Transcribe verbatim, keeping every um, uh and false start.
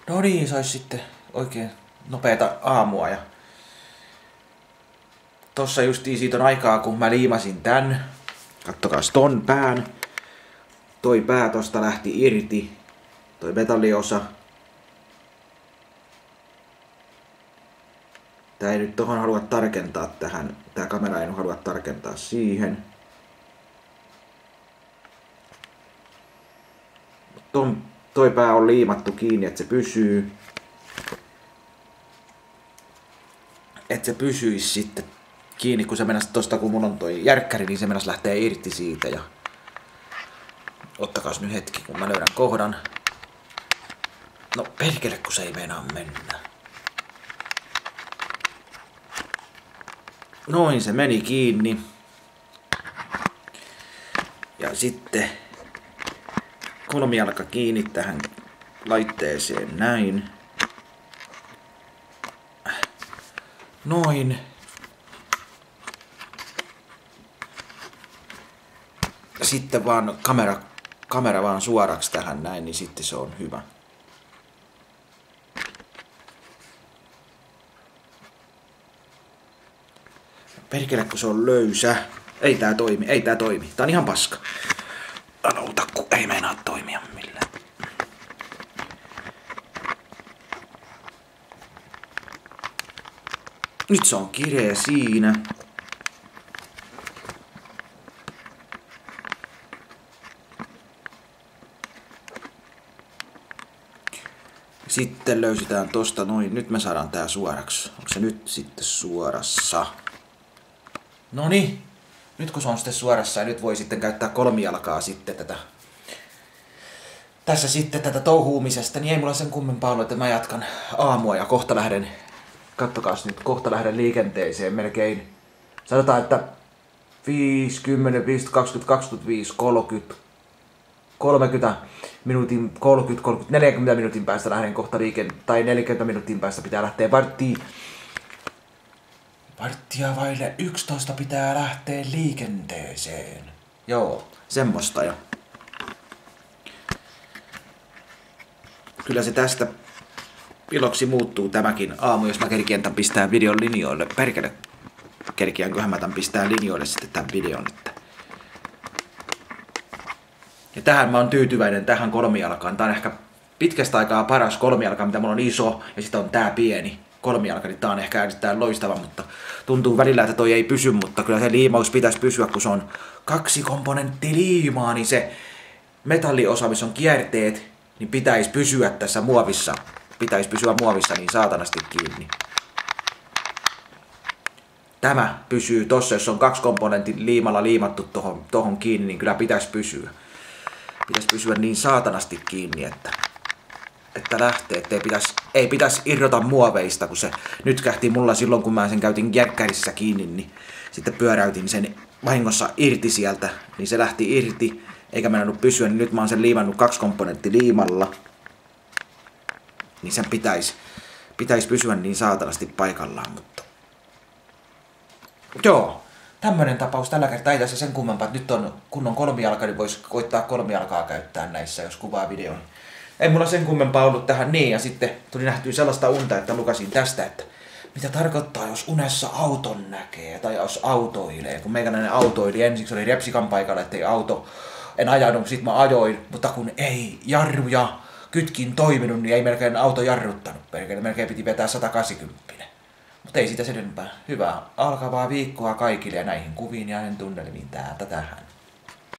No niin, sais sitten oikein nopeeta aamua ja tossa justiin siitä on aikaa kun mä liimasin tän. Kattokaas ton pään. Toi pää tosta lähti irti. Toi metalliosa. Tää ei nyt tohon halua tarkentaa tähän. Tää kamera ei halua tarkentaa siihen. Ton, toi pää on liimattu kiinni, että se pysyy. Että se pysyisi sitten kiinni, kun se mennäisi tosta, kun mulla on toi järkkäri, niin se mennäisi lähtee irti siitä. Ja ottakaas nyt hetki, kun mä löydän kohdan. No perkele, kun se ei meinaa mennä. Noin, se meni kiinni. Ja sitten kolmijalka kiinni tähän laitteeseen näin. Noin. Sitten vaan kamera, kamera vaan suoraksi tähän näin, niin sitten se on hyvä. Perkele, kun se on löysä. Ei tää toimi, ei tää toimi. Tää on ihan paska. Anouta, kun ei meinaa toimia millään. Nyt se on kireä siinä. Sitten löysitään tosta noin. Nyt me saadaan tää suoraksi. Onko se nyt sitten suorassa? Noniin. Nyt kun se on sitten suorassa ja nyt voi sitten käyttää kolmijalkaa sitten tätä. Tässä sitten tätä touhuumisesta, niin ei mulla sen kummempaa ollut, että mä jatkan aamua ja kohta lähden, kattokaas nyt, kohta lähden liikenteeseen melkein. Sanotaan, että viisi, kymmenen, viisitoista, kaksikymmentä, kaksikymmentäviisi, kolmekymmentä, kolmekymmentä minuutin, kolmekymmentä, kolmekymmentä, neljäkymmentä minuutin päästä lähden kohta liikenteeseen, tai neljäkymmentä minuutin päästä pitää lähteä varttiin. Varttia vaille yksitoista pitää lähteä liikenteeseen. Joo, semmoista jo. Kyllä se tästä iloksi muuttuu tämäkin aamu, jos mä kerkiän tän pistää videon linjoille. Perkele, kerkiänköhän mä tän pistää linjoille sitten tän videon. Että. Ja tähän mä oon tyytyväinen, tähän kolmijalkaan. Tää on ehkä pitkästä aikaa paras kolmijalka, mitä mulla on iso, ja sitten on tää pieni kolmijalka, niin tää on ehkä erittäin loistava, mutta tuntuu välillä, että toi ei pysy, mutta kyllä se liimaus pitäisi pysyä, kun se on kaksi komponentti liimaa, niin se metalliosa, missä on kierteet, niin pitäisi pysyä tässä muovissa, pitäisi pysyä muovissa niin saatanasti kiinni. Tämä pysyy tossa, jos on kaksi komponentin liimalla liimattu tohon, tohon kiinni, niin kyllä pitäisi pysyä. Pitäisi pysyä niin saatanasti kiinni, että että lähtee, että ei pitäisi, ei pitäisi irrota muoveista, kun se nyt kähti mulla silloin, kun mä sen käytin järkkärissä kiinni, niin sitten pyöräytin sen vahingossa irti sieltä, niin se lähti irti, eikä mennä pysyä, niin nyt mä oon sen liimannut kaksi komponentti liimalla, niin sen pitäisi, pitäisi pysyä niin saatanasti paikallaan, mutta joo, tämmönen tapaus tällä kertaa ei tässä sen kummempaa, että nyt on kunnon kolmijalka, niin voisi koittaa kolmijalkaa käyttää näissä, jos kuvaa videon. Ei mulla sen kummempaa ollut tähän niin, ja sitten tuli nähtyä sellaista unta, että lukasin tästä, että mitä tarkoittaa, jos unessa auton näkee, tai jos autoilee. Kun meikäläinen autoili, ensiksi oli repsikan paikalla, ettei auto, en ajanut, sit mä ajoin, mutta kun ei jarru ja kytkin toiminut, niin ei melkein auto jarruttanut. Melkein, melkein piti vetää sata kahdeksankymmentä. Mutta ei sitä sen enempää. Hyvää alkavaa viikkoa kaikille ja näihin kuviin ja tunnelmiin täältä tähän.